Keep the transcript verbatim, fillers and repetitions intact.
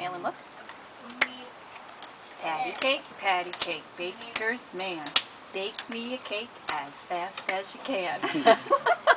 Faolan, look. Patty cake, patty cake, baker's man. Bake me a cake as fast as you can.